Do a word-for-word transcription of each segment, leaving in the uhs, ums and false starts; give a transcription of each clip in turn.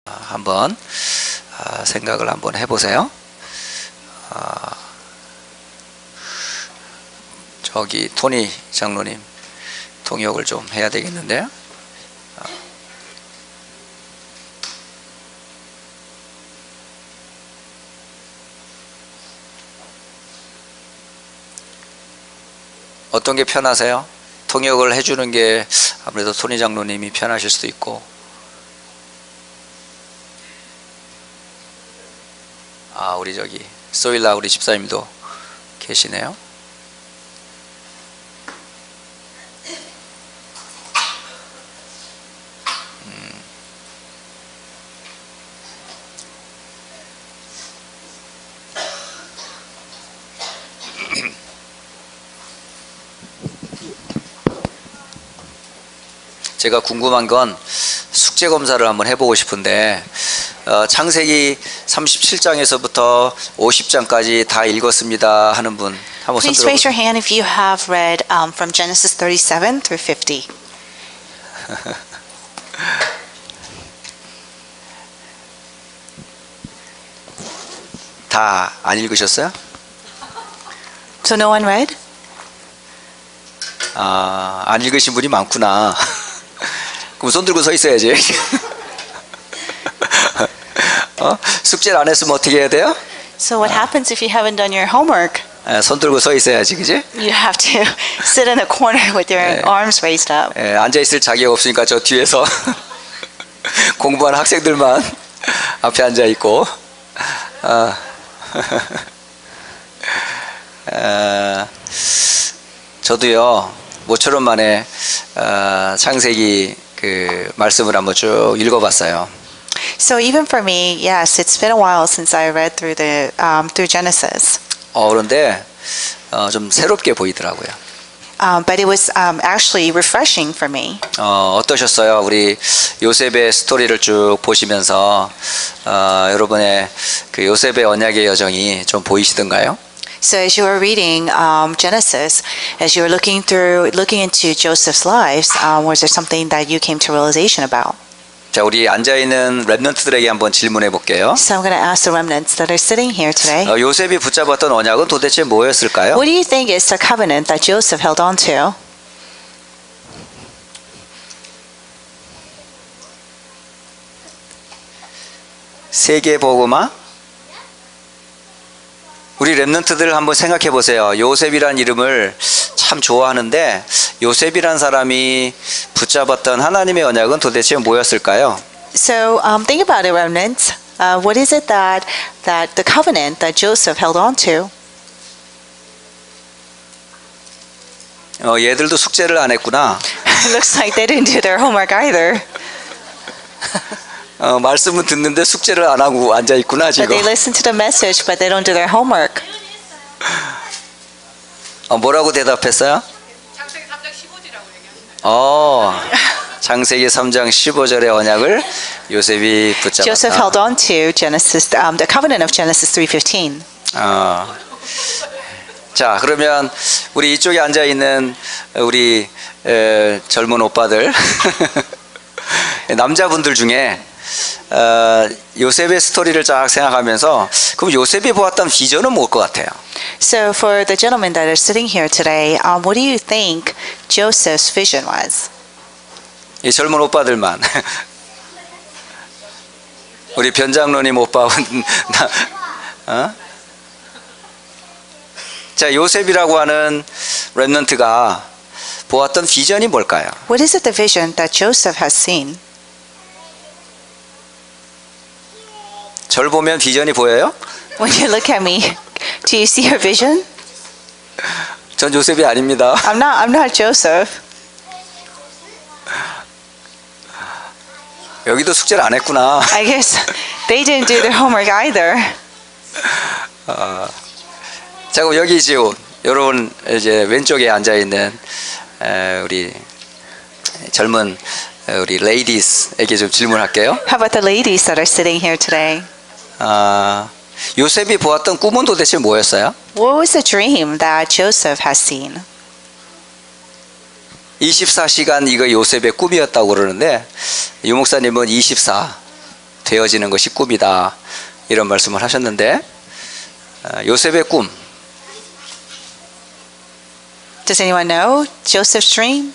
한번 생각을 한번 해보세요. 저기 토니 장로님 통역을 좀 해야 되겠는데요. 어떤 게 편하세요? 통역을 해주는 게 아무래도 토니 장로님이 편하실 수도 있고. 아, 우리 저기 소일라 우리 집사님도 계시네요. 음. 제가 궁금한 건 숙제 검사를 한번 해보고 싶은데 어, 창세기 삼십칠 장에서부터 오십 장까지 다 읽었습니다 하는 분 한번 손 Please 들어보세요. raise your hand if you have read um, from Genesis thirty-seven through fifty. 다 안 읽으셨어요? So no one read? 아, 안 읽으신 분이 많구나. 그럼 손 들고 서 있어야지. 어? 숙제를 안 했으면 어떻게 해야 돼요? So what happens if you haven't done your homework? 에, 손 들고 서 있어야지, 그지? You have to sit in a corner with your 네. arms raised up. 에, 앉아있을 자격 없으니까 저 뒤에서 공부하는 학생들만 앞에 앉아있고. 아. 아, 저도요 모처럼 만에 어, 창세기 그 말씀을 한번 쭉 읽어봤어요. So even for me, yes, it's been a while since I read through the um, through Genesis. 어, 그런데 어, 좀 새롭게 보이더라고요. Um, but it was um, actually refreshing for me. 어, 어떠셨어요? 우리 요셉의 스토리를 쭉 보시면서 어, 여러분의 그 요셉의 언약의 여정이 좀 보이시던가요? So as you were reading um, Genesis, as you were looking through, looking into Joseph's lives, um, was there something that you came to realization about? 자, 우리 앉아있는 랩런트들에게 한번 질문해 볼게요. So I'm going to ask the remnants that are sitting here today. 어, 요셉이 붙잡았던 언약은 도대체 뭐였을까요? What do you think is the covenant that Joseph held on to? 세계복음화? 우리 랩런트들 한번 생각해 보세요. 요셉이란 이름을 참 좋아하는데 요셉이란 사람이 붙잡았던 하나님의 언약은 도대체 뭐였을까요? So um, think about it, remnants. Uh, what is it that that the covenant that Joseph held on to? 어, 얘들도 숙제를 안 했구나. It looks like they didn't do their homework either. 어, 말씀은 듣는데 숙제를 안 하고 앉아 있구나 But 지금. they listen to the message, but they don't do their homework. 어, 뭐라고 대답했어요? 창세기 삼 장 십오 절이라고 얘기하시나요? 어, 창세기 삼 장 십오 절의 언약을 요셉이 Joseph 붙잡았다. held on to Genesis, um, the covenant of Genesis three fifteen. 어. 자, 그러면 우리 이쪽에 앉아 있는 우리 에, 젊은 오빠들 남자분들 중에 어, 요셉의 스토리를 쫙 생각하면서 그럼 요셉이 보았던 비전은 뭘 것 같아요? So for the gentlemen that are sitting here today, um, what do you think Joseph's vision was? 이 젊은 오빠들만 우리 변장로님 오빠는 어? 자, 요셉이라고 하는 렘넌트가 보았던 비전이 뭘까요? What is it the vision that Joseph has seen? 절 보면 비전이 보여요? When you look at me, do you see a vision? 전 요셉이 아닙니다. I'm not. I'm not Joseph. 여기도 숙제를 안 했구나. I guess they didn't do their homework either. 어, 자, 그럼 여기 지금 여러분 이제 왼쪽에 앉아 있는 우리 젊은 우리 레이디스에게 좀 질문할게요. How about the ladies that are sitting here today? 아, 요셉이 보았던 꿈은 도대체 뭐였어요? What was the dream that Joseph has seen? 이십사 시간 이거 요셉의 꿈이었다고 그러는데 유 목사님은 이십사 되어지는 것이 꿈이다. 이런 말씀을 하셨는데 어, 요셉의 꿈 Does anyone know Joseph's dream?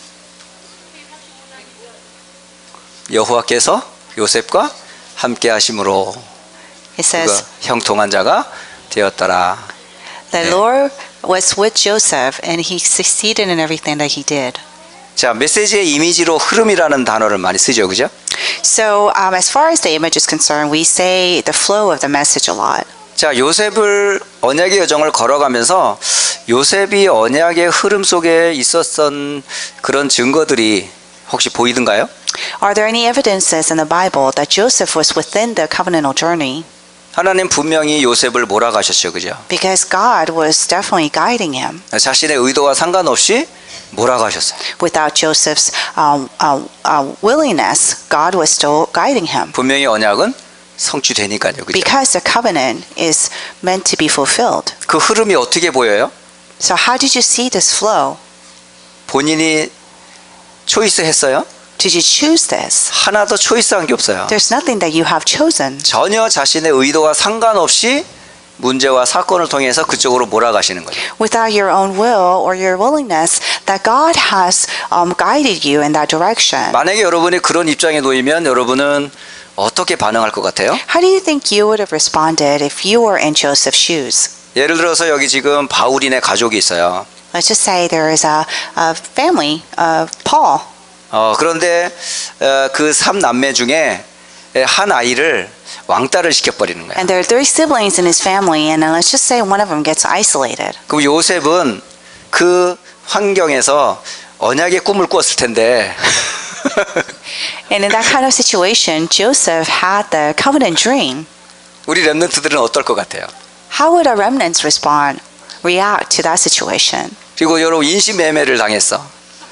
여호와께서 요셉과 함께 하심으로 It 그가 says, 형통한 자가 되었더라. the 네. Lord was with Joseph and he succeeded in everything that he did. 자, 메시지의 이미지로 흐름이라는 단어를 많이 쓰죠. 그죠? So, um, as far as the image is concerned, we say the flow of the message a lot. 자, 요셉을 언약의 여정을 걸어가면서 요셉이 언약의 흐름 속에 있었던 그런 증거들이 혹시 보이던가요? Are there any evidences in the Bible that Joseph was within the covenantal journey? 하나님 분명히 요셉을 몰아가셨죠. 그죠? Because God was definitely guiding him. 자신의 의도와 상관없이 몰아가셨어요. Without Joseph's um, uh, uh, willingness, God was still guiding him. 분명히 언약은 성취되니까요. 그죠? Because the covenant is meant to be fulfilled. 그 흐름이 어떻게 보여요? So how did you see this flow? 본인이 초이스 했어요? Did you choose this? 하나도 초이스한 게 없어요. There's nothing that you have chosen. 전혀 자신의 의도와 상관없이 문제와 사건을 통해서 그쪽으로 몰아가시는 거예요. Without your own will or your willingness, that God has um, guided you in that direction. 만약에 여러분이 그런 입장에 놓이면 여러분은 어떻게 반응할 것 같아요? How do you think you would have responded if you were in Joseph's shoes? 예를 들어서 여기 지금 바울인의 가족이 있어요. Let's just say there is a, a family of Paul. 어, 그런데 어, 그 삼남매 중에 한 아이를 왕따를 시켜버리는 거예요. And there are three siblings in his family, and then let's just say one of them gets isolated. 그럼 요셉은 그 환경에서 언약의 꿈을 꿨을 텐데 And in that kind of situation, Joseph had the covenant dream. 우리 렘넌트들은 어떨 것 같아요? How would our remnants respond, react to that situation? 그리고 여러분 인신매매를 당했어.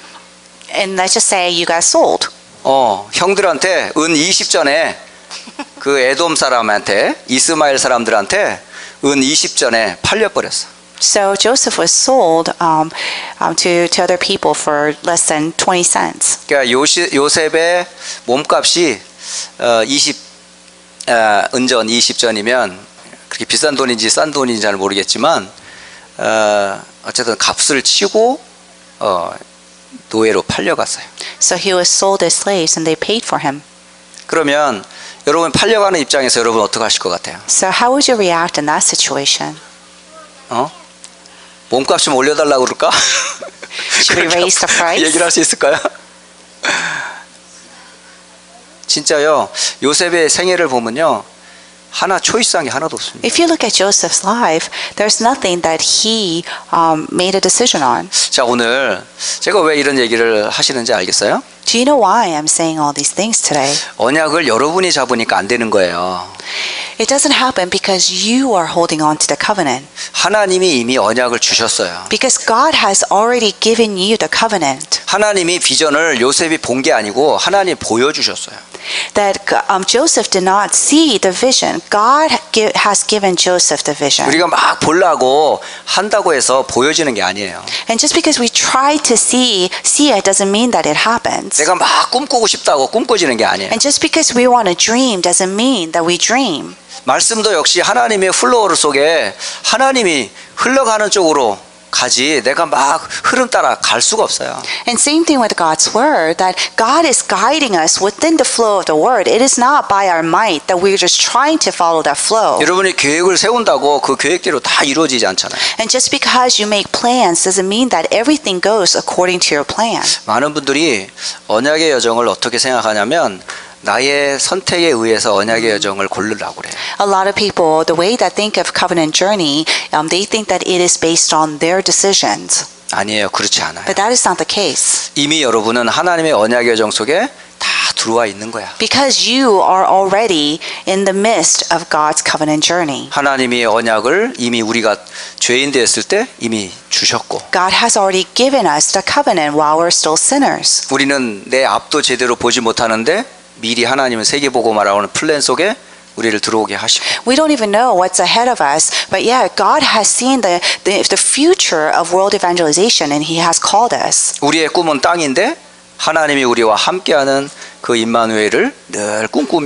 And let's just say you got sold. 어, 형들한테 은 이십 전에 그 에돔 사람한테 이스마엘 사람들한테 은 이십 전에 팔려버렸어. So Joseph was sold um, um, to, to other people for less than twenty cents. 그러니까 요시, 요셉의 몸값이 어, 이십 어, 은전 이십 전이면 그렇게 비싼 돈인지 싼 돈인지 잘 모르겠지만 어, 어쨌든 값을 치고 어, 노예로 팔려갔어요. So he was sold as slaves and they paid for him. 그러면 여러분 팔려가는 입장에서 여러분 어떻게 하실 것 같아요? So how would you react in that situation? 어? 몸값 좀 올려달라고 그럴까? Should we raise the price? 얘기를 할 수 있을까요? 진짜요. 요셉의 생애를 보면요. 하나 초이스한 게 하나도 없습니다. If you look at Joseph's life, there's nothing that he um, made a decision on. 자, 오늘 제가 왜 이런 얘기를 하시는지 알겠어요? Do you know why I'm saying all these things today? 언약을 여러분이 잡으니까 안 되는 거예요. It doesn't happen because you are holding on to the covenant. 하나님이 이미 언약을 주셨어요. Because God has already given you the covenant. 하나님이 비전을 요셉이 본 게 아니고 하나님 보여주셨어요. That um, Joseph did not see the vision. God gi- has given Joseph the vision. 우리가 막 보려고 한다고 해서 보여지는 게 아니에요. And just because we try to see see it doesn't mean that it happens. 내가 막 꿈꾸고 싶다고 꿈꿔지는 게 아니에요. And just because we want to dream doesn't mean that we dream. 말씀도 역시 하나님의 플로우 속에 하나님이 흘러가는 쪽으로 가지 내가 막 흐름 따라 갈 수가 없어요. And same thing with God's word, that God is guiding us within the flow of the word. It is not by our might that we're just trying to follow that flow. 여러분이 계획을 세운다고 그 계획대로 다 이루어지지 않잖아요. And just because you make plans doesn't mean that everything goes according to your plan. 많은 분들이 언약의 여정을 어떻게 생각하냐면 나의 선택에 의해서 언약의 여정을 고르려고 그래요. A lot of people, the way that think of covenant journey, um, they think that it is based on their decisions. 아니에요. 그렇지 않아요. But that is not the case. 이미 여러분은 하나님의 언약의 여정 속에 다 들어와 있는 거야. Because you are already in the midst of God's covenant journey. 하나님이 언약을 이미 우리가 죄인 되었을 때 이미 주셨고 God has already given us the covenant while we're still sinners. 우리는 내 앞도 제대로 보지 못하는데 미리 하나님은 세계복음화라는 플랜 속에 우리를 들어오게 하시고 We don't even know what's ahead of us, but yeah, God has seen the, the, the future of world evangelization and He has called us. 우리의 꿈은 땅인데 하나님이 우리와 함께하는 그 임마누엘을 늘 꿈꾸며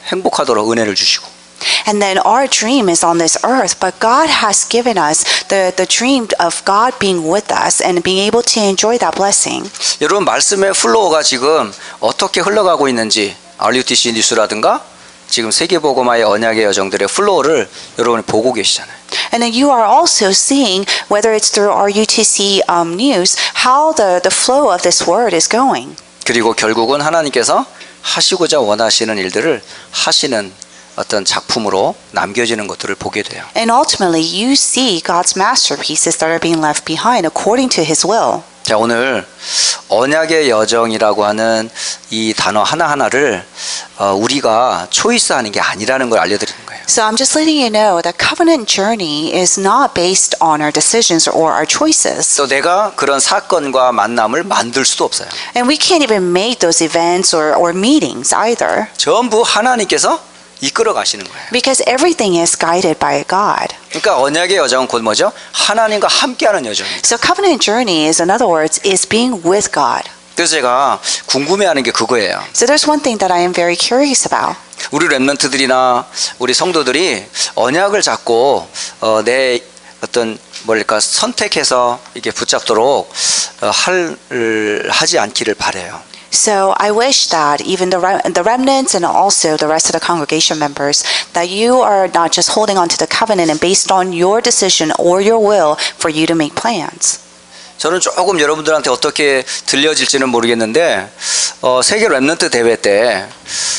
행복하도록 은혜를 주시고 And then our dream is on this earth, but God has given us the, the dream of God being with us and being able to enjoy that blessing. 여러분 말씀의 플로우가 지금 어떻게 흘러가고 있는지 알유티씨 뉴스라든가 지금 세계복음화의 언약의 여정들의 플로우를 여러분이 보고 계시잖아요. And then you are also seeing, whether it's through our U T C um, news, how the, the flow of this word is going. 그리고 결국은 하나님께서 하시고자 원하시는 일들을 하시는 어떤 작품으로 남겨지는 것들을 보게 돼요. And ultimately, you see God's masterpieces that are being left behind according to His will. 자, 오늘 언약의 여정이라고 하는 이 단어 하나하나를 어, 우리가 초이스하는 게 아니라는 걸 알려드리는 거예요. So I'm just letting you know that covenant journey is not based on our decisions or our choices. 또 내가 그런 사건과 만남을 만들 수도 없어요. And we can't even make those events or, or meetings either. 전부 하나님께서 이끌어 가시는 거예요. Because everything is guided by God. 그러니까 언약의 여정은 곧 뭐죠? 하나님과 함께하는 여정이에요. So covenant journey is, in other words, is being with God. 그래서 제가 궁금해하는 게 그거예요. So there's one thing that I am very curious about. 우리 랩런트들이나 우리 성도들이 언약을 잡고 어, 내 어떤 뭐랄까 선택해서 이게 붙잡도록 어, 할 하지 않기를 바래요. So I wish that even the re- the remnants and also the rest of the congregation members that you are not just holding on to the covenant and based on your decision or your will for you to make plans. 저는 조금 여러분들한테 어떻게 들려질지는 모르겠는데 어, 세계 랩런트 대회 때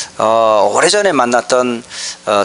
어, 오래전에 만났던 어,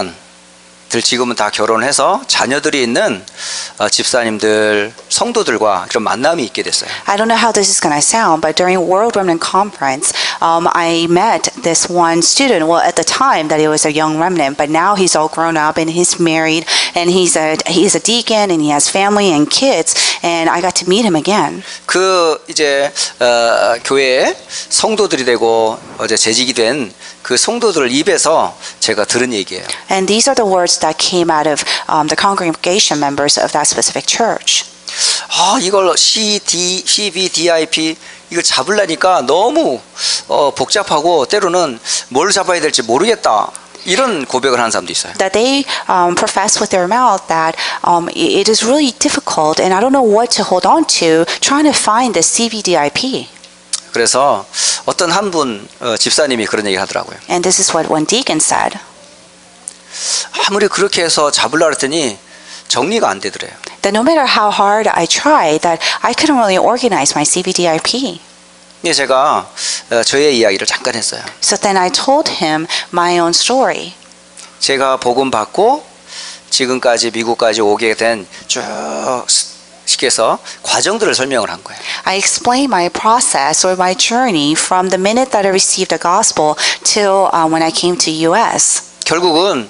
청년들 지금은 다 결혼해서 자녀들이 있는 어, 집사님들 성도들과 그런 만남이 있게 됐어요. I don't know how this is going to sound, but during World Remnant Conference, um, I met this one student. Well, at the time that he was a young remnant, but now he's all grown up and he's married and he's a he's a deacon and he has family and kids. And I got to meet him again. 그 이제 어, 교회의 성도들이 되고 어제 재직이 된 그 성도들 입에서 제가 들은 얘기예요. And these are the words that came out of um, the congregation members of that specific church. 아, 이걸 C, D, C, V, D, I, P 이걸 잡으려니까 너무 어, 복잡하고 때로는 뭘 잡아야 될지 모르겠다. 이런 고백을 하는 사람도 있어요. That they um, profess with their mouth that um, it is really difficult and I don't know what to hold on to trying to find the C V D I P. 그래서 어떤 한 분 어, 집사님이 그런 얘기를 하더라고요. And this is what one deacon said. 아무리 그렇게 해서 잡으려고 했더니 정리가 안 되더래요. That no matter how hard I tried, that I couldn't really organize my C V D I P. 예, 제가 어, 저의 이야기를 잠깐 했어요. So then I told him my own story. 제가 복음 받고 지금까지 미국까지 오게 된 쭉 시켜서 과정들을 설명을 한 거예요. I explained my process or my journey from the minute that I received the gospel till uh, when I came to U S. 결국은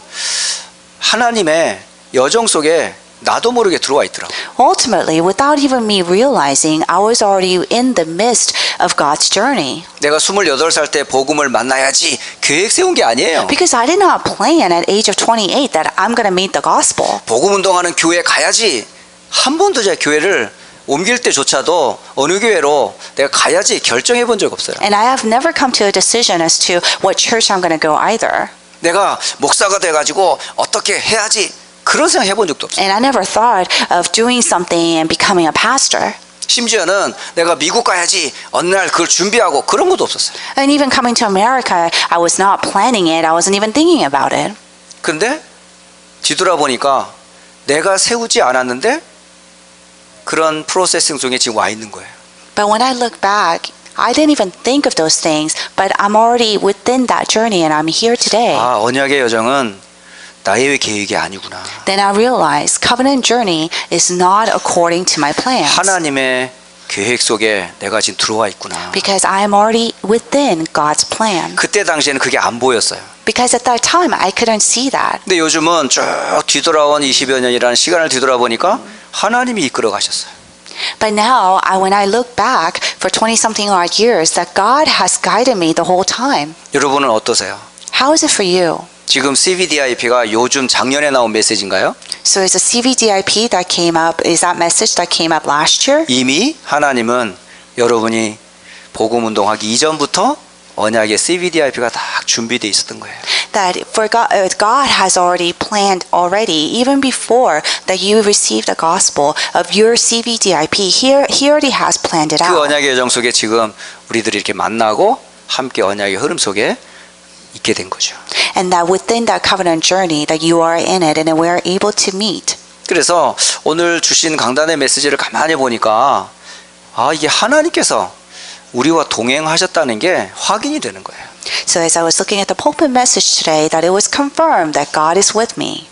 하나님의 여정 속에 나도 모르게 들어와 있더라고요. Ultimately, without even me realizing, I was already in the midst of God's journey. 내가 스물여덟 살 때 복음을 만나야지 계획 세운 게 아니에요. Because I did not plan at age of twenty-eight that I'm going to meet the gospel. 복음 운동하는 교회 가야지. 한 번도 제 교회를 옮길 때조차도 어느 교회로 내가 가야지 결정해 본 적 없어요. And I have never come to a decision as to what church I'm going to go either. 내가 목사가 돼가지고 어떻게 해야지 그런 생각 해본 적도 없어요. And I never thought of doing something and becoming a pastor. 심지어는 내가 미국 가야지 어느 날 그걸 준비하고 그런 것도 없었어요. And even coming to America, I was not planning it. I wasn't even thinking about it. 근데 뒤돌아보니까 내가 세우지 않았는데 그런 프로세싱 중에 지금 와 있는 거예요. But when I look back, I didn't even think of those things, but I'm already within that journey and I'm here today. 아, 언약의 여정은 나의 계획이 아니구나. Then I realized covenant journey is not according to my plans. 하나님의 계획 속에 내가 지금 들어와 있구나. Because I am already within God's plan. 그때 당시에는 그게 안 보였어요. Because at that time I couldn't see that. 근데 요즘은 쭉 뒤돌아온 이십여 년이라는 시간을 뒤돌아보니까 하나님이 이끌어 가셨어요. But now, I, when I look back for twenty-something odd years, that God has guided me the whole time. 여러분은 어떠세요? How is it for you? 지금 씨브이디아이피가 요즘 작년에 나온 메시지인가요? So is the C V D I P that came up, is that message that came up last year? 이미 하나님은 여러분이 복음 운동하기 이전부터 언약의 씨브이디아이피가 다 준비되어 있었던 거예요. That for God, uh, God has already planned already, even before that you received the gospel of your C V D I P. Here, He already has planned it 그 out. 언약의 여정 속에 지금 우리들이 이렇게 만나고 함께 언약의 흐름 속에 있게 된 거죠. And that within that covenant journey that you are in it and we are able to meet. 그래서 오늘 주신 강단의 메시지를 가만히 보니까 아 이게 하나님께서 우리와 동행하셨다는 게 확인이 되는 거예요. So as I was looking at the pulpit message today, that it was confirmed that God is with me.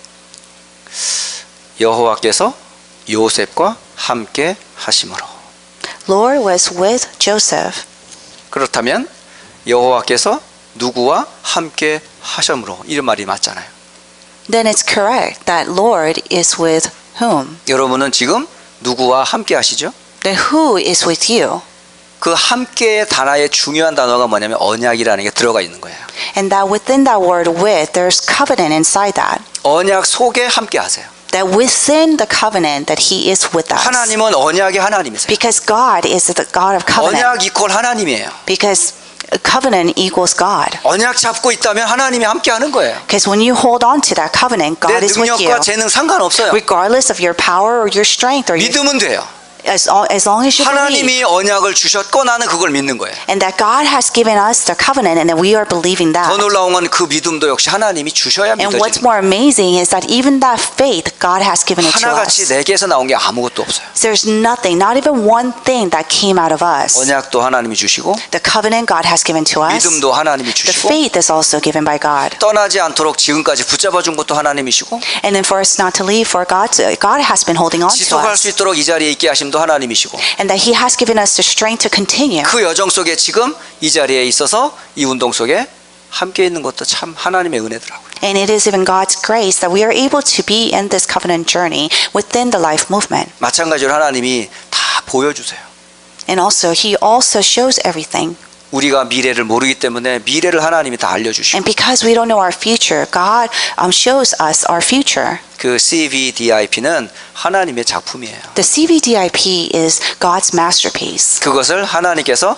여호와께서 요셉과 함께 하심으로. Lord was with Joseph. 그렇다면 여호와께서 누구와 함께 하심으로 이런 말이 맞잖아요. Then it's correct that Lord is with whom? 여러분은 지금 누구와 함께 하시죠? Then who is with you? 그 함께의 단어의 중요한 단어가 뭐냐면 언약이라는 게 들어가 있는 거예요. And that within that word with, there's covenant inside that. 언약 속에 함께 하세요. That within the covenant that He is with us. 하나님은 언약의 하나님이세요. Because God is the God of covenant. 언약 이퀄 하나님이에요. Because covenant equals God. 언약 잡고 있다면 하나님이 함께 하는 거예요. Because when you hold on to that covenant, 내 God is with you. 능력과 재능 상관없어요. Regardless of your power or your strength or your, 믿으면 돼요. as, as long as you believe. 하나님이 언약을 주셨고 나는 그걸 믿는 거예요. And that God has given us the covenant and that we are believing that. 더 놀라운 건 그 믿음도 역시 하나님이 주셔야 And what's 믿어지는 more amazing is that even that faith, God has given it to 하나같이 us. 내게서 나온 게 아무것도 없어요. There's nothing, not even one thing that came out of us. 언약도 하나님이 주시고 The covenant God has given to us. 믿음도 하나님이 The 주시고 faith is also given by God. 떠나지 않도록 지금까지 붙잡아 준 것도 하나님이시고 And then for us not to leave, for God, to, God has been holding on to 지속할 수 us. 있도록 이 자리에 있게 하심도 하나님이시고 And that He has given us the strength to continue. 그 여정 속에 지금 이 자리에 있어서 이 운동 속에 함께 있는 것도 참 하나님의 은혜더라고요. And it is even God's grace that we are able to be in this covenant journey within the life movement. 마찬가지로 하나님이 다 보여주세요. And also, He also shows everything. 우리가 미래를 모르기 때문에 미래를 하나님이 다 알려주시고 And because we don't know our future, God um, shows us our future. 그 씨브이디아이피는 하나님의 작품이에요. The C V D I P is God's masterpiece. 그것을 하나님께서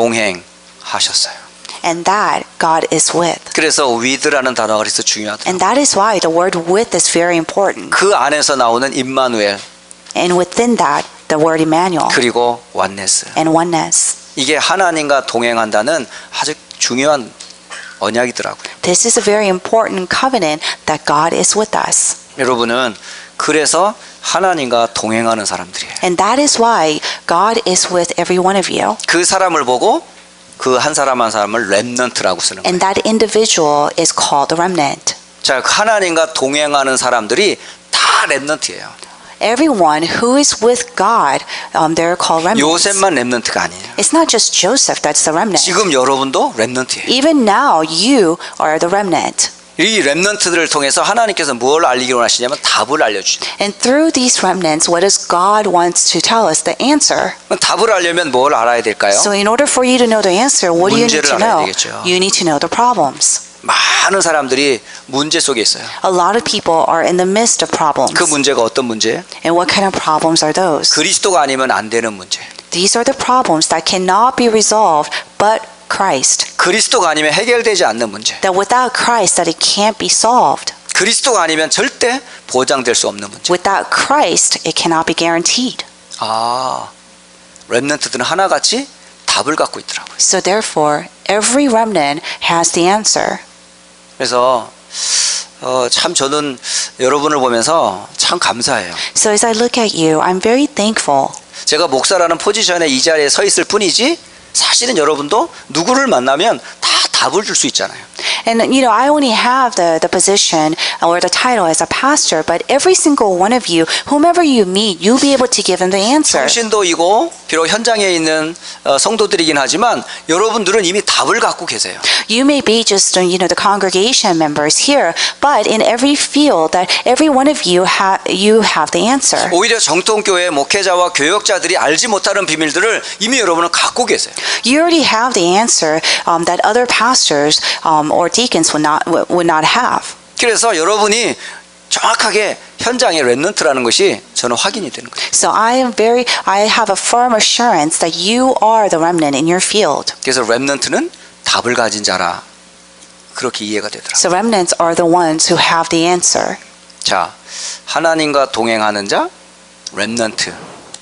동행하셨어요. And that God is with. 그래서 with라는 단어가 그래서 중요하다. And that is why the word with is very important. 그 안에서 나오는 임마누엘 And within that, the word Emmanuel 그리고 원네스. and oneness. 이게 하나님과 동행한다는 아주 중요한 언약이더라고요. This is a very important covenant that God is with us. 여러분은 그래서 하나님과 동행하는 사람들이에요. And that is why God is with every one of you. 그 사람을 보고 그 한 사람 한 사람을 렘넌트라고 쓰는 거예요. And that individual is called the remnant. 자, 하나님과 동행하는 사람들이 다 렘넌트예요. Everyone who is with God, um, they're called remnants. 요셉만 렘넌트가 아니에요. It's not just Joseph that's the remnant. 지금 여러분도 렘넌트예요. Even now, you are the remnant. 이 렘넌트들을 통해서 하나님께서 뭘 알리기 원하시냐면 답을 알려주죠. And through these remnants, what does God wants to tell us? The answer. 답을 알려면 뭘 알아야 될까요? So in order for you to know the answer, what do you need 문제를 to 알아야 know? 되겠죠. You need to know the problems. 많은 사람들이 문제 속에 있어요. A lot of people are in the midst of problems. 그 문제가 어떤 문제예요? And what kind of problems are those? 그리스도가 아니면 안 되는 문제. These are the problems that cannot be resolved but Christ. 그리스도가 아니면 해결되지 않는 문제. That without Christ that it can't be solved. 그리스도가 아니면 절대 보장될 수 없는 문제. Without Christ it cannot be guaranteed. 아, 렘넌트들은 하나같이 답을 갖고 있더라고요. So therefore every remnant has the answer. 그래서 어, 참 저는 여러분을 보면서 참 감사해요. So as I look at you, I'm very thankful. 제가 목사라는 포지션에 이 자리에 서 있을 뿐이지 사실은 여러분도 누구를 만나면 다 답을 줄 수 있잖아요. And you know, I only have the, the position or the title as a pastor, but every single one of you, whomever you meet, you'll be able to give them the answer. 성신도이고 비록 현장에 있는 어, 성도들이긴 하지만 여러분들은 이미 답을 갖고 계세요. You may be just, you know, the congregation members here, but in every field that every one of you have, you have the answer. 오히려 정통교회 목회자와 교역자들이 알지 못하는 비밀들을 이미 여러분은 갖고 계세요. You already have the answer um, that other pastors um, or deacons would not would not have. 그래서 여러분이 정확하게 현장의 렘넌트라는 것이 저는 확인이 되는 거예요. So I am very, I have a firm assurance that you are the remnant in your field. 그래서 렘넌트는 답을 가진 자라. 그렇게 이해가 되더라고요. So remnants are the ones who have the answer. 자, 하나님과 동행하는 자, 렘넌트.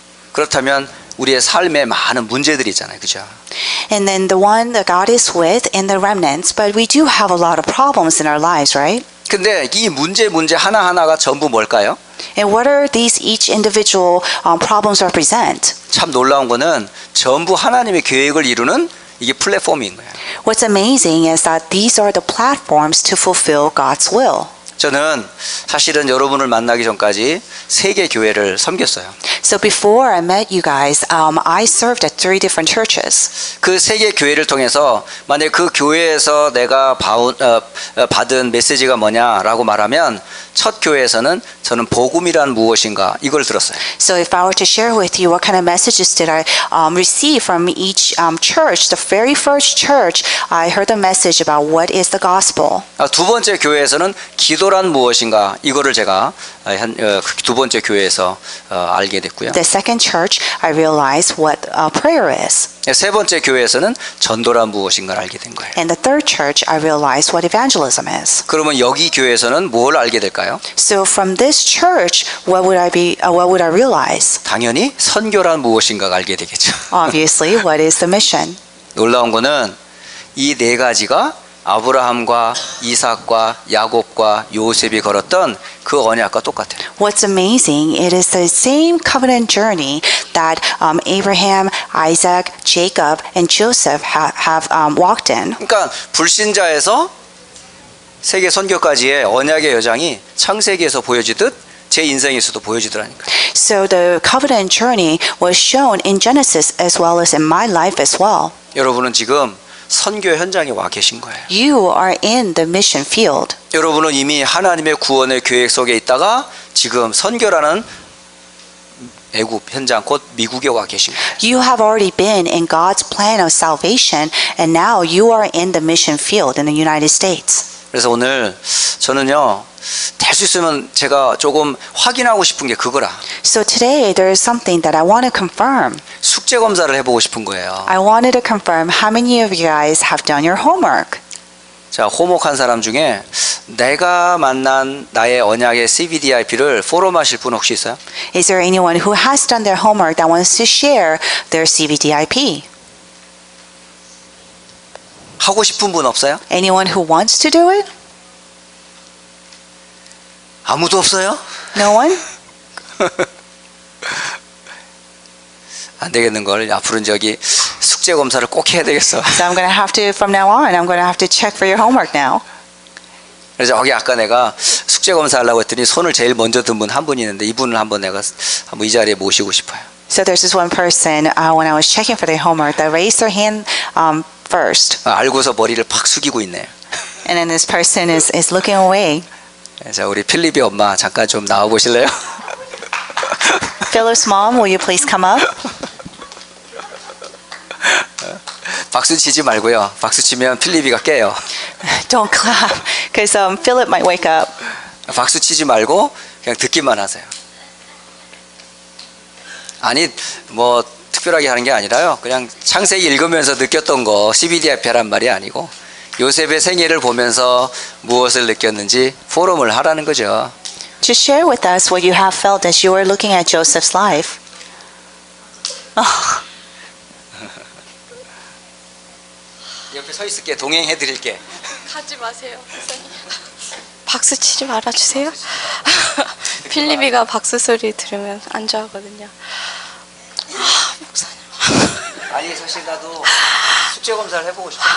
그렇다면 우리의 삶에 많은 문제들이 있잖아요. 그죠? And then the one that God is with and the remnants, but we do have a lot of problems in our lives, right? 근데 이 문제 문제 하나하나가 전부 뭘까요? And what are these each individual um, problems represent? 참 놀라운 거는 전부 하나님의 계획을 이루는 이게 플랫폼인 거예요. What's amazing is that these are the platforms to fulfill God's will. 저는 사실은 여러분을 만나기 전까지 세 개 교회를 섬겼어요. So before I met you guys, um, I served at three different churches. 그 세 개 교회를 통해서 만약 그 교회에서 내가 바운, 어, 어, 받은 메시지가 뭐냐라고 말하면 첫 교회에서는 저는 복음이란 무엇인가 이걸 들었어요. So if I were to share with you what kind of messages did I um, receive from each um, church, the very first church, I heard the message about what is the gospel. 아, 두 번째 교회에서는 기도란 무엇인가 이거를 제가 한, 어, 두 번째 교회에서 어, 알게 됐고요. The second church, I realized what uh, prayer is. 세 번째 교회에서는 전도란 무엇인가를 알게 된 거예요. And the third church, I realized what evangelism is. 그러면 여기 교회에서는 뭘 알게 될까요? So from this church, what would I be? Uh, what would I realize? 당연히 선교란 무엇인가가 알게 되겠죠. Obviously, what is the mission? 놀라운 거는 이 네 가지가 아브라함과 이삭과 야곱과 요셉이 걸었던 그 언약과 똑같아요. What's amazing, it is the same covenant journey that um, Abraham, Isaac, Jacob, and Joseph ha- have um, walked in. 그러니까 불신자에서 세계 선교까지의 언약의 여정이 창세기에서 보여지듯 제 인생에서도 보여지더라니까요. So the covenant journey was shown in Genesis as well as in my life as well. 여러분은 지금 선교 현장에 와 계신 거예요. You are in the mission field. 여러분은 이미 하나님의 구원의 계획 속에 있다가 지금 선교라는 애굽 현장 곧 미국에 와 계신 거예요. You have already been in God's plan of salvation and now you are in the mission field in the United States. 그래서 오늘 저는요 될 수 있으면 제가 조금 확인하고 싶은 게 그거라. So today there is something that I want to confirm. 숙제 검사를 해보고 싶은 거예요. I wanted to confirm how many of you guys have done your homework. 자, 호목한 사람 중에 내가 만난 나의 언약의 씨비디아이피를 포럼하실 분 혹시 있어요? Is there anyone who has done their homework that wants to share their 씨비디아이피? 하고 싶은 분 없어요? Anyone who wants to do it? 아무도 없어요? No one? 안 되겠는 걸 앞으로는 저기 숙제 검사를 꼭 해야 되겠어. So I'm going to have to, from now on, I'm going to have to check for your homework now. 그래서 여기 아까 내가 숙제 검사 하려고 했더니 손을 제일 먼저 든 분 한 분이 있는데 이분을 한번 내가 한번 이 자리에 모시고 싶어요. So there's this one person, uh, when I was checking for their homework, that raised their hand um, first. 아, 알고서 머리를 팍 숙이고 있네요. And then this person is, is looking away. 자, 우리 필립이 엄마 잠깐 좀 나와 보실래요? Philip's mom, will you please come up? 박수 치지 말고요. 박수 치면 필립이가 깨요. Don't clap, because um, Philip might wake up. 박수 치지 말고 그냥 듣기만 하세요. 아니 뭐 특별하게 하는 게 아니라요. 그냥 창세기 읽으면서 느꼈던 거 씨비디아이피 하란 말이 아니고 요셉의 생애를 보면서 무엇을 느꼈는지 포럼을 하라는 거죠. Just share with us what you have felt as you were looking at Joseph's life. Oh, 옆에 서 있을게. 동행해 드릴게. 가지 마세요, 목사님. 박수 치지 말아주세요. 필립이가 박수 소리 들으면 안 좋아하거든요. 아, 목사님. 아니 사실 나도 숙제 검사를 해보고 싶어요.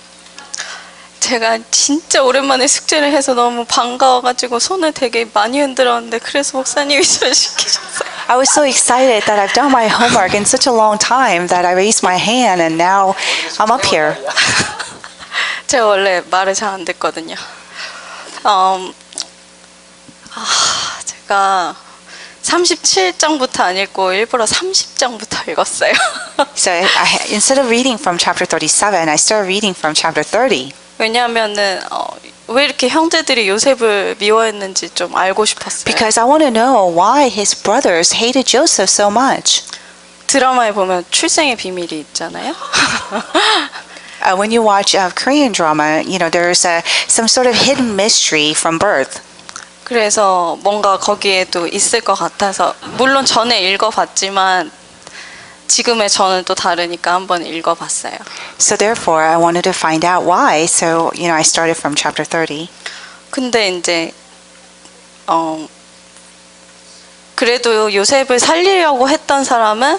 제가 진짜 오랜만에 숙제를 해서 너무 반가워가지고 손을 되게 많이 흔들었는데 그래서 목사님이 저 시키셨어요. I was so excited that I've done my homework in such a long time that I raised my hand and now I'm up here. 제가 원래 말을 잘 안 듣거든요. 음, 아, 제가 삼십칠 장부터 안 읽고 일부러 삼십 장부터 읽었어요. So I, instead of reading from chapter thirty-seven, I started reading from chapter thirty. 왜냐하면은 어, 왜 이렇게 형제들이 요셉을 미워했는지 좀 알고 싶었어요. Because I want to know why his brothers hated Joseph so much. 드라마에 보면 출생의 비밀이 있잖아요. Uh, when you watch uh, Korean drama, you know, there's uh, some sort of hidden mystery from birth. 그래서 뭔가 거기에도 있을 것 같아서 물론 전에 읽어봤지만 지금의 저는 또 다르니까 한번 읽어봤어요. So therefore, I wanted to find out why. So, you know, I started from chapter thirty. 근데 이제 어 그래도 요셉을 살리려고 했던 사람은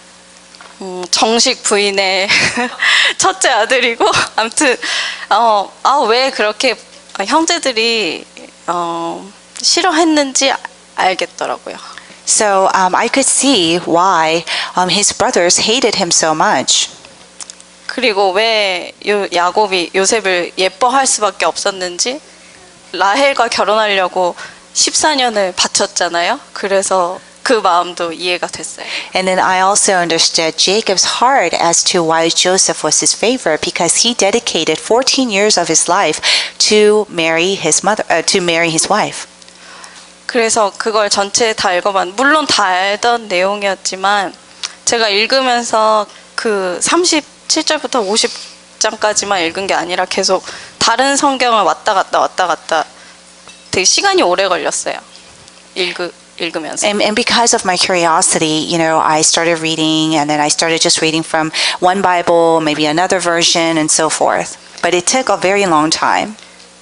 음, 정식 부인의 첫째 아들이고 아무튼 어, 아, 왜 그렇게 형제들이 어, 싫어했는지 알겠더라고요. So um, I could see why um, his brothers hated him so much. 그리고 왜 요, 야곱이 요셉을 예뻐할 수밖에 없었는지 라헬과 결혼하려고 십사 년을 바쳤잖아요. 그래서 그 마음도 이해가 됐어요. And then I also understood Jacob's heart as to why Joseph was his favorite, because he dedicated fourteen years of his life to marry his mother, uh, to marry his wife. 그래서 그걸 전체 다 읽어봤는데 물론 다 알던 내용이었지만 제가 읽으면서 그 삼십칠 절부터 오십 장까지만 읽은 게 아니라 계속 다른 성경을 왔다 갔다 왔다 갔다 되게 시간이 오래 걸렸어요. 읽으, 읽으면서. And, and because of my curiosity, you know, I started reading, and then I started just reading from one Bible, maybe another version, and so forth. But it took a very long time.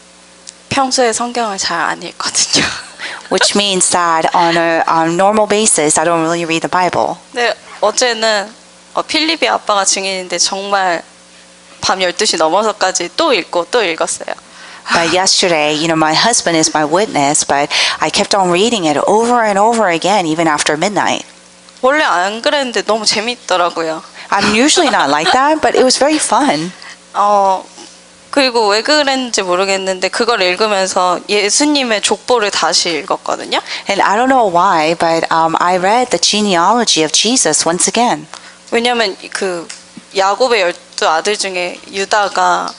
평소에 성경을 잘 안 읽거든요. Which means that on a on normal basis, I don't really read the Bible. 근데 어제는 어, 필립이 아빠가 증인인데 정말 밤 열두 시 넘어서까지 또 읽고 또 읽었어요. But yesterday, you know, my husband is my witness, but I kept on reading it over and over again, even after midnight. 원래 안 그랬는데 너무 재밌더라고요. I'm usually not like that, but it was very fun. 어 그리고 왜 그랬는지 모르겠는데 그걸 읽으면서 예수님의 족보를 다시 읽었거든요. And I don't know why, but um, I read the genealogy of Jesus once again. 왜냐하면 그 야곱의 열두 아들 중에 유다가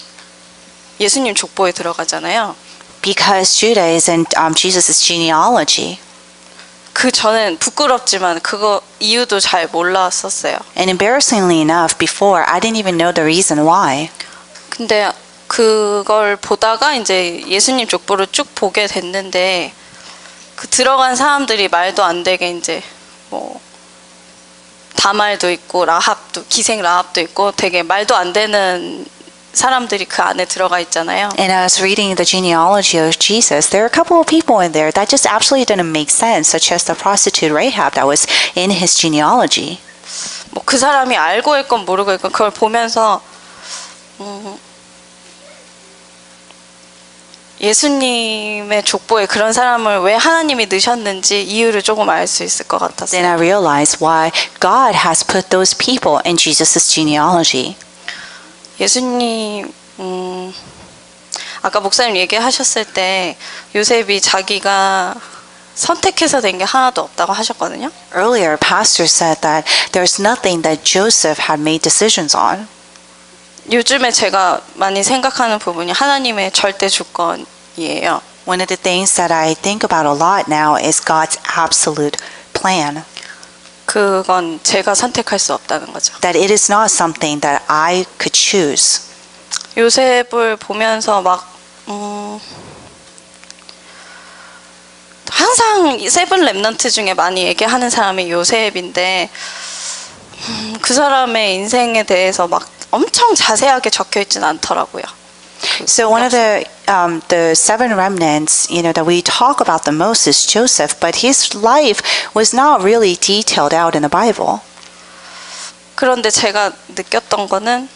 예수님 족보에 들어가잖아요. Because Judah is in um, Jesus' genealogy. 그 전엔 부끄럽지만 그거 이유도 잘 몰랐었어요. And embarrassingly enough, before, I didn't even know the reason why. 근데 그걸 보다가 이제 예수님 족보를 쭉 보게 됐는데 그 들어간 사람들이 말도 안 되게 이제 뭐 다말도 있고 라합도 기생 라합도 있고 되게 말도 안 되는 사람들이 그 안에 들어가 있잖아요. And I was reading the genealogy of Jesus. There are a couple of people in there that just absolutely didn't make sense, such as the prostitute Rahab that was in his genealogy. 뭐 그 사람이 알고 있건 모르고 있건 그걸 보면서 음, 예수님의 족보에 그런 사람을 왜 하나님이 넣으셨는지 이유를 조금 알 수 있을 것 같았어요. Then I realized why God has put those people in Jesus' genealogy. 예수님 음, 아까 목사님 얘기하셨을 때 요셉이 자기가 선택해서 된 게 하나도 없다고 하셨거든요. Earlier, Pastor said that there's nothing that Joseph had made decisions on. 요즘에 제가 많이 생각하는 부분이 하나님의 절대 주권이에요. One of the things that I think about a lot now is God's absolute plan. 그건 제가 선택할 수 없다는 거죠. That it is not something that I could choose. 요셉을 보면서 막 음, 항상 이 세븐 랩넌트 중에 많이 얘기하는 사람이 요셉인데 음, 그 사람의 인생에 대해서 막 엄청 자세하게 적혀 있진 않더라고요. So one of the um, the seven remnants, you know, that we talk about the most is Joseph, but his life was not really detailed out in the Bible. 그런데 제가 느꼈던 거는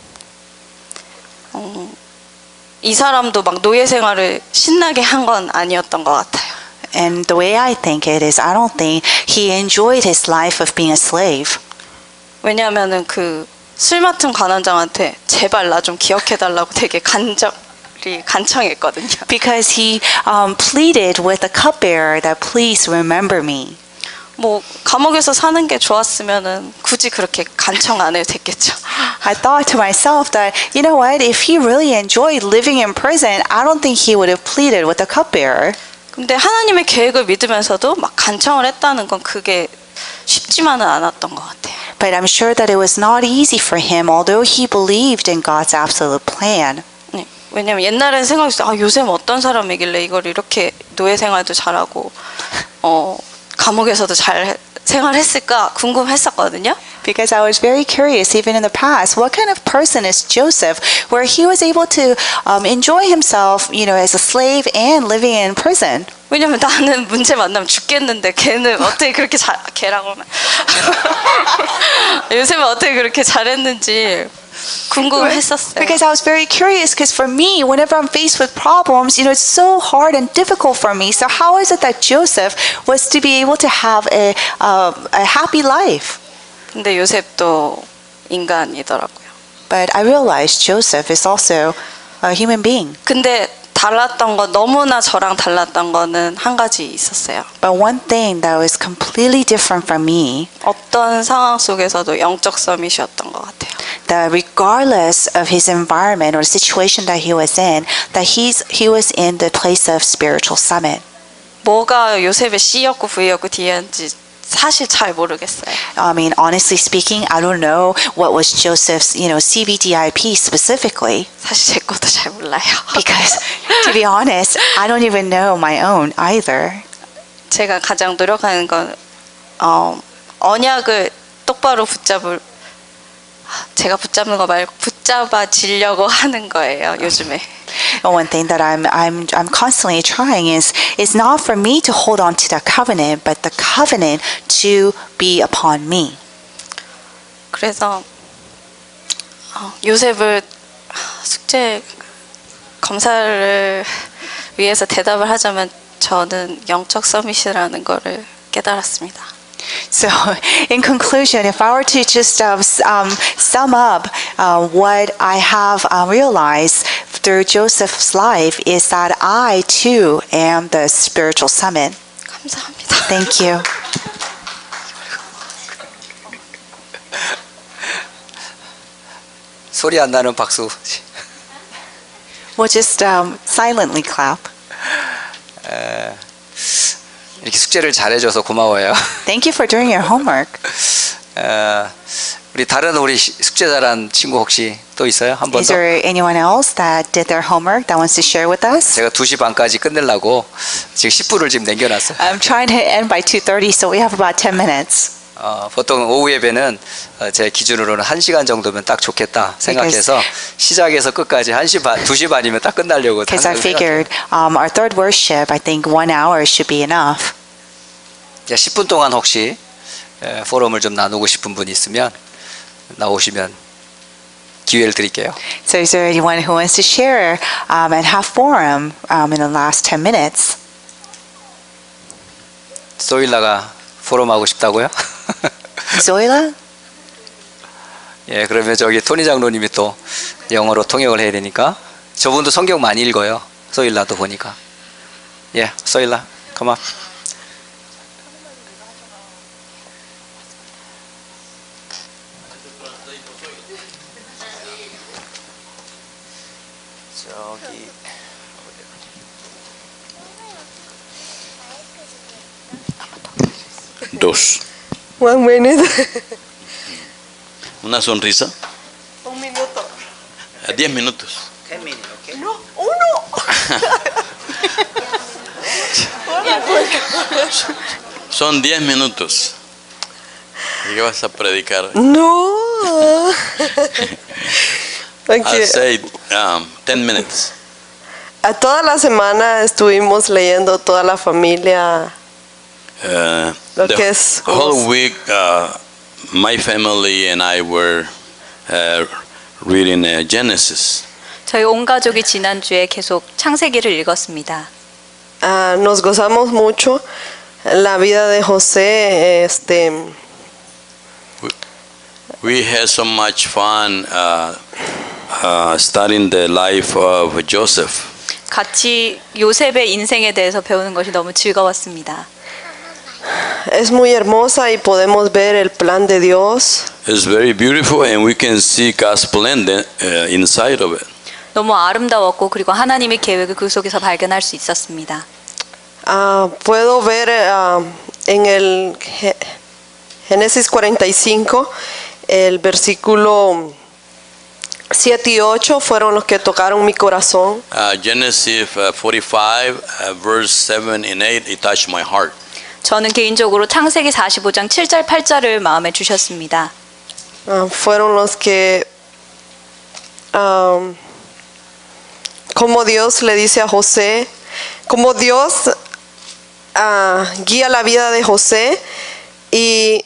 음, 이 사람도 막 노예 생활을 신나게 한 건 아니었던 것 같아요. And the way I think it is, I don't think he enjoyed his life of being a slave. 왜냐하면은 그 술 맡은 관원장한테 제발 나 좀 기억해달라고 되게 간절히 간청했거든요. Because he um, pleaded with the cupbearer that please remember me. 뭐 감옥에서 사는 게 좋았으면은 굳이 그렇게 간청 안 해도 됐겠죠. I thought to myself that, you know what, if he really enjoyed living in prison, I don't think he would have pleaded with the cupbearer. 근데 하나님의 계획을 믿으면서도 막 간청을 했다는 건 그게 쉽지만은 않았던 것 같아요. But I'm sure that it was not easy for him, although he believed in God's absolute plan. 네, 왜냐면 옛날에는 생각했어요. 아, 요셉 어떤 사람이길래 이걸 이렇게 노예 생활도 잘하고 어, 감옥에서도 잘 생활했을까 궁금했었거든요. Because I was very curious, even in the past, what kind of person is Joseph, where he was able to um, enjoy himself, you know, as a slave and living in prison. 왜냐면 나는 문제 만나면 죽겠는데 걔는 어떻게 그렇게 잘 걔라고 하면 요셉은 어떻게 그렇게 잘했는지 궁금했었어요. Because I was very curious, because for me, whenever I'm faced with problems, you know, it's so hard and difficult for me. So how is it that Joseph was to be able to have a, uh, a happy life? 근데 요셉도 인간이더라고요. But I realized Joseph is also a human being. 근데 달랐던 거 너무나 저랑 달랐던 거는 한 가지 있었어요. But one thing that was completely different from me, 어떤 상황 속에서도 영적 서밋이었던 것 같아요. that regardless of his environment or the situation that he was in, that he's he was in the place of spiritual summit. 뭐가 요셉의 C였고 V였고 D였는지 사실 잘 모르겠어요. I mean, honestly speaking, I don't know what was Joseph's, you know, C B D I P specifically. 사실 제 것도 잘 몰라요. Because, to be honest, I don't even know my own either. 제가 가장 노력하는 건 어, 언약을 똑바로 붙잡을 제가 붙잡는 거 말고 붙잡아지려고 하는 거예요, 요즘에. One thing that I'm I'm I'm constantly trying is is not for me to hold on to the covenant, but the covenant to be upon me. 그래서 어, 요셉을 숙제 검사를 위해서 대답을 하자면 저는 영적 서밋이라는 거를 깨달았습니다. So, in conclusion, if I were to just uh, um, sum up uh, what I have uh, realized through Joseph's life is that I too am the spiritual summit. 감사합니다. Thank you. 소리 안 나는 박수. We'll just um, silently clap. 에, 이렇게 숙제를 잘해줘서 고마워요. Thank you for doing your homework. 에, 우리 다른 우리 시- 숙제 잘한 친구 혹시 또 있어요? 한 번 Is 더? there anyone else that did their homework that wants to share with us? 제가 두 시 반까지 끝내려고 지금 십 분을 지금 남겨놨어요. I'm trying to end by two thirty, so we have about ten minutes. 어, 보통 오후 예배는 어, 제 기준으로는 한 시간 정도면 딱 좋겠다 생각해서 시작해서 끝까지 한 시 반, 두 시 반이면 딱 끝나려고 Because I 항상 figured um, our third worship, I think one hour should be enough. 생각해요. 십 분 동안 혹시 에, 포럼을 좀 나누고 싶은 분이 있으면 나오시면 기회를 드릴게요. So is there anyone who wants to share um, and have forum um, in the last ten minutes? 소일라가 포럼 하고 싶다고요? Zoila? 예, 그러면 저기 토니 장로님이 또 영어로 통역을 해야 되니까 저분도 성경 많이 읽어요. 소일라도 보니까. 예, 소일라, come on. 저기 Dos. One minute. Una sonrisa. Un minuto. A diez minutos. No, uno. Son diez minutos. ¿Y qué vas a predicar? No. I Okay. say um, ten minutes. A toda la semana estuvimos leyendo toda la familia. Uh, Lo the que es whole unos- week, uh, my family and I were uh, reading uh, Genesis. 저희 온 가족이 지난주에 계속 창세기를 읽었습니다. Ah, nos gozamos mucho la vida de José. Este, We had so much fun uh, uh, studying the life of Joseph. 같이 요셉의 인생에 대해서 배우는 것이 너무 즐거웠습니다. es muy hermosa y podemos ver el plan de Dios. It's very beautiful, and we can see God's plan uh, inside of it. 너무 아름다웠고 그리고 하나님의 계획을 그 속에서 발견할 수 있었습니다. Ah, puedo ver ah, en el Ge- Génesis cuarenta y cinco, el versículo siete y ocho fueron los que tocaron mi corazón. Uh, Genesis uh, forty-five, uh, verse seven and eight, it touched my heart. 저는 개인적으로 창세기 사십오 장 칠 절 팔 절을 마음에 주셨습니다. Ah, fueron los que, um, como Dios le dice a José, como Dios uh, guía la vida de José y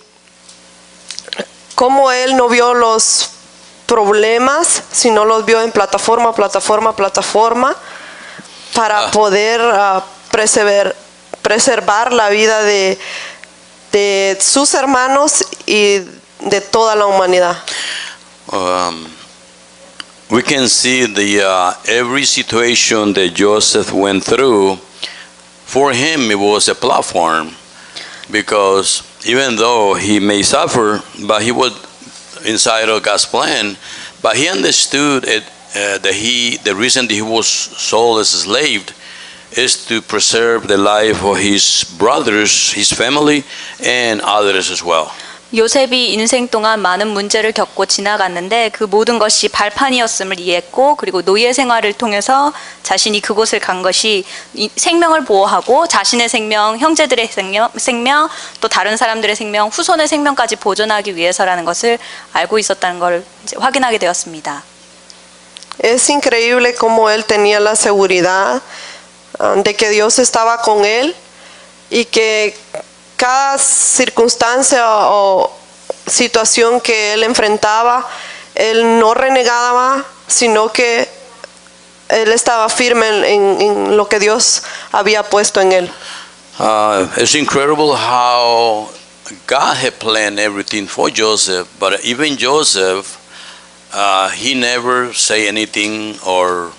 como él no vio los problemas, sino los vio en plataforma, plataforma, plataforma, para Ah. poder uh, preservar, preservar la vida de, de sus hermanos y de toda la humanidad. Um, we can see the uh, every situation that Joseph went through. For him, it was a platform, because even though he may suffer, but he was inside of God's plan. But he understood it, uh, that he, the reason that he was sold as a slave, is to preserve the life of his brothers, his family, and others as well. 요셉이 인생 동안 많은 문제를 겪고 지나갔는데 그 모든 것이 발판이었음을 이해했고, 그리고 노예 생활을 통해서 자신이 그곳을 간 것이 이 생명을 보호하고 자신의 생명, 형제들의 생명, 생명, 또 다른 사람들의 생명, 후손의 생명까지 보존하기 위해서라는 것을 알고 있었다는 걸 이제 확인하게 되었습니다. Es increíble cómo él tenía la seguridad ah, de que Dios estaba con él y que cada circunstancia o situación que él enfrentaba, él no renegaba, sino que él estaba firme en, en- en lo que Dios había puesto en él. Uh, it's incredible how God had planned everything for Joseph, but even Joseph, uh, he never say anything or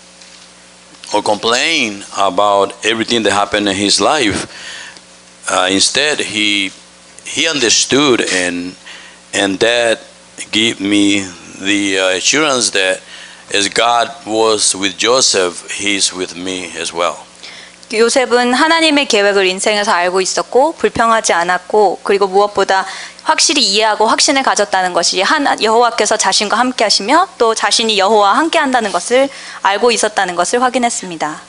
or complain about everything that happened in his life. Uh, instead, he he understood, and and that gave me the uh, assurance that as God was with Joseph, He's with me as well. 요셉은 하나님의 계획을 인생에서 알고 있었고 불평하지 않았고, 그리고 무엇보다 확실히 이해하고 확신을 가졌다는 것이 하나, 여호와께서 자신과 함께 하시며 또 자신이 여호와와 함께 한다는 것을 알고 있었다는 것을 확인했습니다.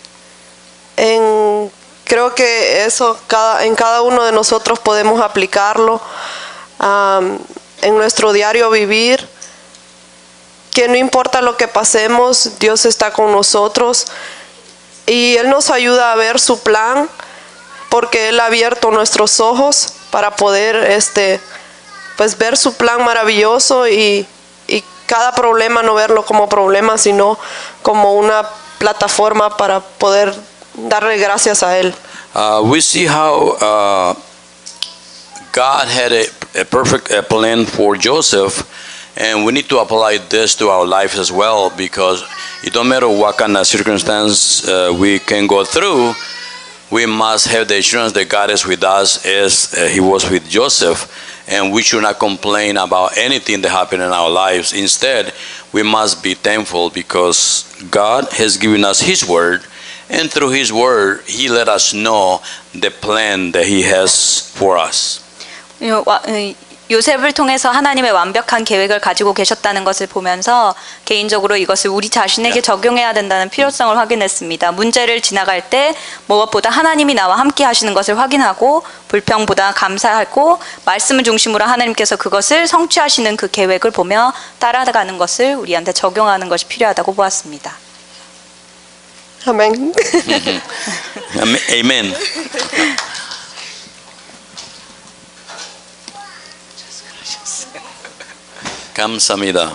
En, creo que eso cada, en cada uno de nosotros podemos aplicarlo am, en nuestro diario vivir, que no importa lo que pasemos, Dios está con nosotros y Él nos ayuda a ver su plan, porque Él ha abierto nuestros ojos para poder este, pues, ver su plan maravilloso y, y cada problema no verlo como problema, sino como una plataforma para poder darle gracias a Él. Uh, we see how uh, God had a, a perfect uh, plan for Joseph, and we need to apply this to our lives as well, because it don't matter what kind of circumstance uh, we can go through, we must have the assurance that God is with us as uh, He was with Joseph, and we should not complain about anything that happened in our lives. Instead, we must be thankful because God has given us His word, and through His word, He let us know the plan that He has for us. 요- 와- 이- 요셉을 통해서 하나님의 완벽한 계획을 가지고 계셨다는 것을 보면서 개인적으로 이것을 우리 자신에게 적용해야 된다는 필요성을 확인했습니다. 문제를 지나갈 때 무엇보다 하나님이 나와 함께 하시는 것을 확인하고 불평보다 감사하고 말씀을 중심으로 하나님께서 그것을 성취하시는 그 계획을 보며 따라가는 것을 우리한테 적용하는 것이 필요하다고 보았습니다. Amén. Amen. 감사합니다.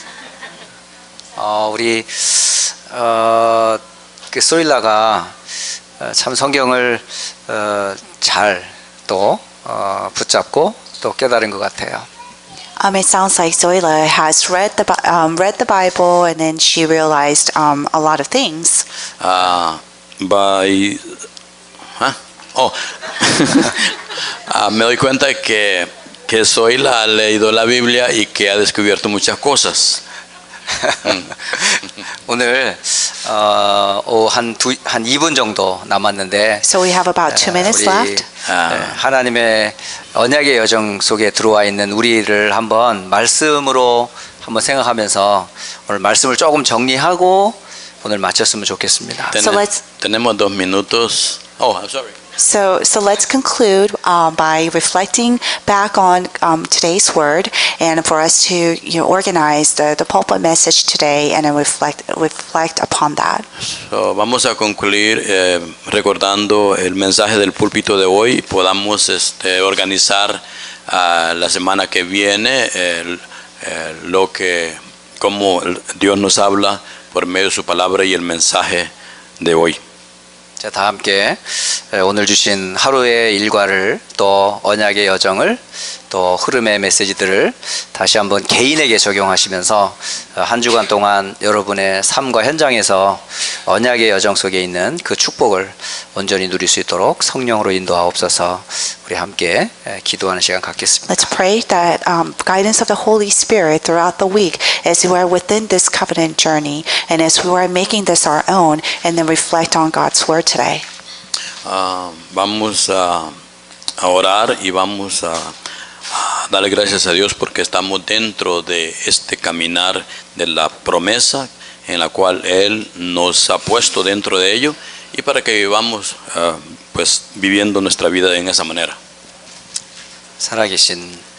어, 우리 어, 그 소일라가 어, 참 성경을 어, 잘 또 어, 붙잡고 또 깨달은 것 같아요. Um, it sounds like Zoila has read the Bi- um, read the Bible, and then she realized um, a lot of things. Ah, by, ¿ah? Oh. Ah, me doy cuenta que, que Zoila ha leído la Biblia y que ha descubierto muchas cosas. 오늘 어, 한두한 이 분 정도 남았는데 So we have about two minutes 우리 left. 아. 네, 하나님의 언약의 여정 속에 들어와 있는 우리를 한번 말씀으로 한번 생각하면서 오늘 말씀을 조금 정리하고 오늘 마쳤으면 좋겠습니다. So let's- Tenemos dos minutos. Oh, I'm sorry. So, so let's conclude um, by reflecting back on um, today's word, and for us to you know, organize the, the pulpit message today, and then reflect reflect upon that. So, vamos a concluir eh, recordando el mensaje del púlpito de hoy. Podamos este, organizar ah, la semana que viene el- eh, lo que, cómo Dios nos habla por medio de su palabra y el mensaje de hoy. 자, 다 함께 오늘 주신 하루의 일과를 또 언약의 여정을 또 흐름의 메시지들을 다시 한번 개인에게 적용하시면서 한 주간 동안 여러분의 삶과 현장에서 언약의 여정 속에 있는 그 축복을 온전히 누릴 수 있도록 성령으로 인도하옵소서. 우리 함께 기도하는 시간 갖겠습니다. Let's pray that um, guidance of the Holy Spirit throughout the week as we are within this covenant journey, and as we are making this our own, and then reflect on God's word today. Ah, vamos a, a orar y vamos a, a darle gracias a Dios porque estamos dentro de este caminar de la promesa en la cual Él nos ha puesto dentro de ello y para que vivamos ah, pues viviendo nuestra vida en esa manera. 살아계신